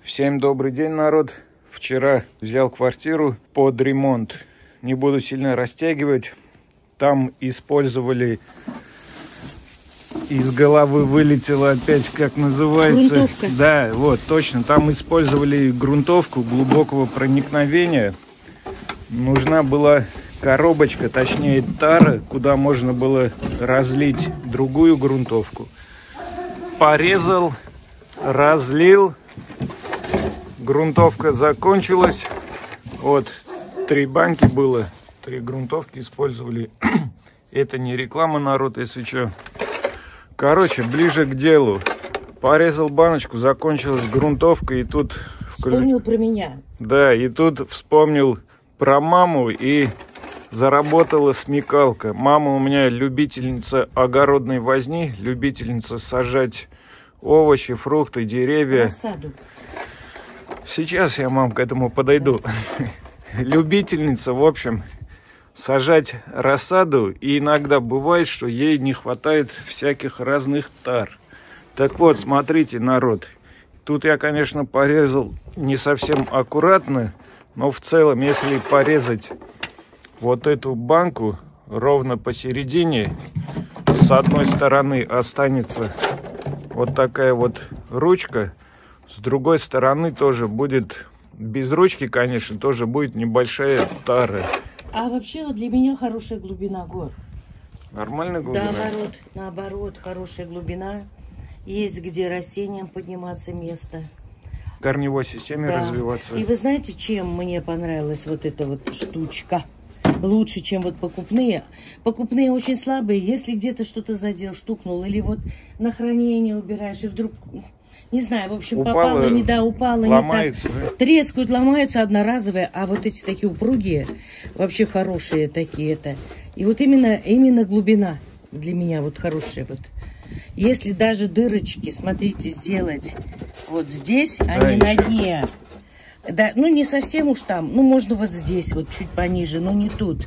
Всем добрый день, народ. Вчера взял квартиру под ремонт. Не буду сильно растягивать. Там использовали... Из головы вылетело опять, как называется. Грунтовка. Да, вот, точно. Там использовали грунтовку глубокого проникновения. Нужна была коробочка, точнее тара, куда можно было разлить другую грунтовку. Порезал, разлил. Грунтовка закончилась. Вот, 3 банки было. 3 грунтовки использовали. Это не реклама, народ, если что. Короче, ближе к делу. Порезал баночку, закончилась грунтовка, и тут... Вспомнил про меня. Да, и тут вспомнил про маму, и заработала смекалка. Мама у меня любительница огородной возни, любительница сажать овощи, фрукты, деревья. Рассаду. Сейчас я, мам, к этому подойду. Любительница, в общем... сажать рассаду, и иногда бывает, что ей не хватает всяких разных тар. Так вот, смотрите, народ, тут я, конечно, порезал не совсем аккуратно, но в целом, если порезать вот эту банку ровно посередине, с одной стороны останется вот такая вот ручка, с другой стороны тоже будет, без ручки, конечно, тоже будет небольшая тара. А вообще вот для меня хорошая глубина гор. Нормальная глубина? Да, наоборот, хорошая глубина. Есть где растениям подниматься место. Корневой системе Да. развиваться. И вы знаете, чем мне понравилась вот эта вот штучка? Лучше, чем вот покупные. Покупные очень слабые. Если где-то что-то задел, стукнул, или вот на хранение убираешь, и вдруг... Не знаю, в общем, попало, не да, упало, ломается, не так. Да? Трескают, ломаются, одноразовые, а вот эти такие упругие, вообще хорошие такие это. И вот именно глубина для меня вот хорошая вот. Если даже дырочки, смотрите, сделать вот здесь, а да, не на дне. Да, ну не совсем уж там, ну можно вот здесь, вот чуть пониже, но не тут.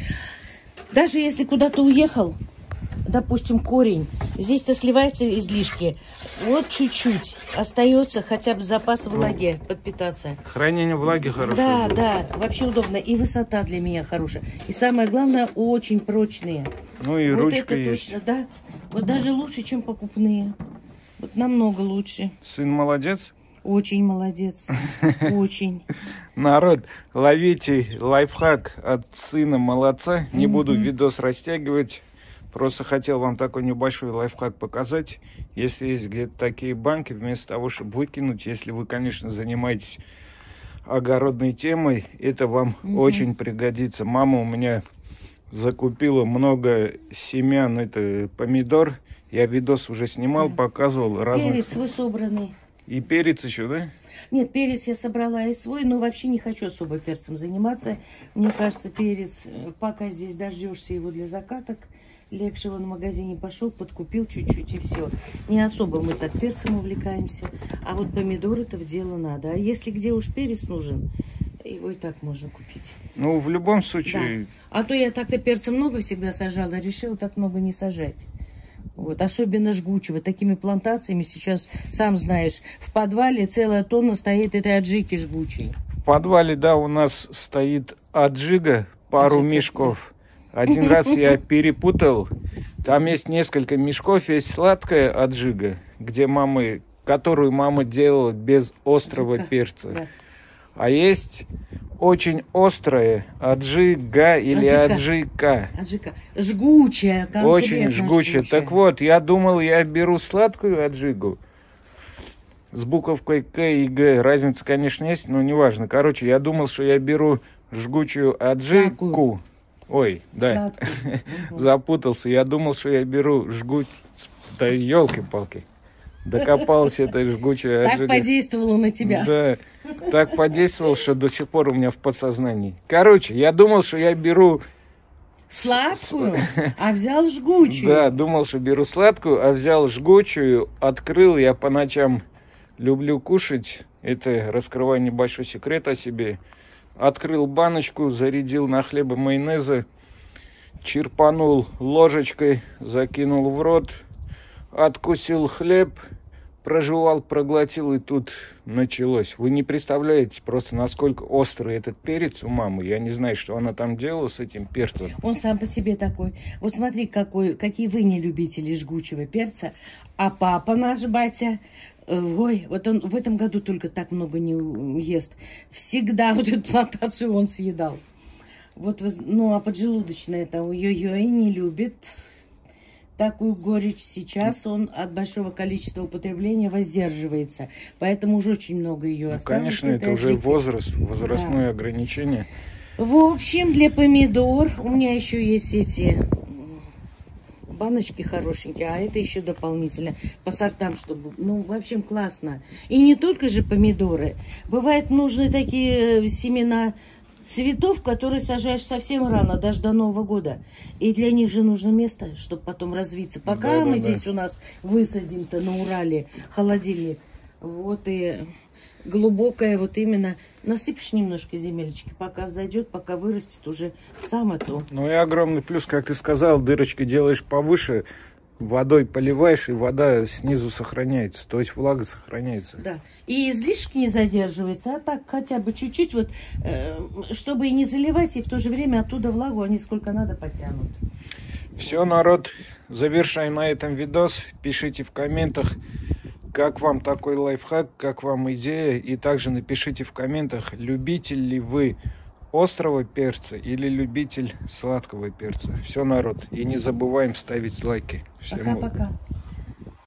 Даже если куда-то уехал, допустим, корень, здесь-то сливаются излишки, вот чуть-чуть остается хотя бы запас влаги подпитаться. Хранение влаги хорошее. Да, будет. да, вообще удобно. И высота для меня хорошая. И самое главное, очень прочные. Ну и вот ручка это есть. точно, да. Вот даже лучше, чем покупные. Вот намного лучше. Сын молодец? Очень молодец. Очень. Народ, ловите лайфхак от сына молодца. Не буду видос растягивать. Просто хотел вам такой небольшой лайфхак показать. Если есть где-то такие банки, вместо того, чтобы выкинуть, если вы, конечно, занимаетесь огородной темой, это вам очень пригодится. Мама у меня закупила много семян, это помидор. Я видос уже снимал, показывал разных. Перец свой собранный. И перец еще, да? Нет, перец я собрала и свой, но вообще не хочу особо перцем заниматься. Мне кажется, перец, пока здесь дождешься его для закаток, легче он в магазине пошел, подкупил чуть-чуть и все. Не особо мы так перцем увлекаемся. А вот помидоры-то в дело надо. А если где уж перец нужен, его и так можно купить. Ну, в любом случае... Да. А то я так-то перца много всегда сажала, решила так много не сажать. Вот, особенно жгучего. Такими плантациями сейчас, сам знаешь, в подвале целая тонна стоит этой аджики жгучей. В подвале, да, у нас стоит аджига, пару мешков. Да. Один раз я перепутал. Там есть несколько мешков, есть сладкая аджига, которую мама делала без острого перца. Да. А есть очень острая аджига или аджика. Аджика. Жгучая. Очень жгучая. Так вот, я думал, я беру сладкую аджигу с буковкой К и Г. Разница, конечно, есть, но неважно. Короче, я думал, что я беру жгучую аджику. Ой, да, запутался. Я думал, что я беру жгучую... Да елки-палки. Докопался этой жгучей аджигой. Так подействовало на тебя. Да, так подействовал, что до сих пор у меня в подсознании. Короче, я думал, что я беру... Сладкую, а взял жгучую. Да, думал, что беру сладкую, а взял жгучую. Открыл, я по ночам люблю кушать. Это раскрываю небольшой секрет о себе. Открыл баночку, зарядил на хлеба майонеза. Черпанул ложечкой, закинул в рот. Откусил хлеб. прожевал, проглотил, и тут началось. Вы не представляете просто, насколько острый этот перец у мамы. Я не знаю, что она там делала с этим перцем. Он сам по себе такой. Вот смотри, какие вы не любители жгучего перца. А папа наш, батя, ой, вот он в этом году только так много не ест. Всегда вот эту плантацию он съедал. Вот, ну, а поджелудочная это ой-ой-ой не любит. Такую горечь сейчас он от большого количества употребления воздерживается. Поэтому уже очень много ее осталось. Конечно, это уже возрастное ограничение. В общем, для помидор у меня еще есть эти баночки хорошенькие, а это еще дополнительно по сортам, чтобы, ну, в общем, классно. И не только же помидоры. Бывает, нужны такие семена цветов, которые сажаешь совсем рано, даже до Нового года. И для них же нужно место, чтобы потом развиться. Пока мы здесь у нас высадим-то на Урале холодильник, вот и глубокое вот именно насыпешь немножко земелечки, пока взойдет, пока вырастет уже само то. Ну и огромный плюс, как ты сказал, дырочки делаешь повыше, водой поливаешь, и вода снизу сохраняется, то есть влага сохраняется. Да, и излишек не задерживается, а так хотя бы чуть-чуть, вот, чтобы и не заливать, и в то же время оттуда влагу они сколько надо подтянут. Все, народ, завершаем на этом видос. Пишите в комментах, как вам такой лайфхак, как вам идея, и также напишите в комментах, любитель ли вы острого перца или любитель сладкого перца. Все, народ. И не забываем ставить лайки. Пока-пока.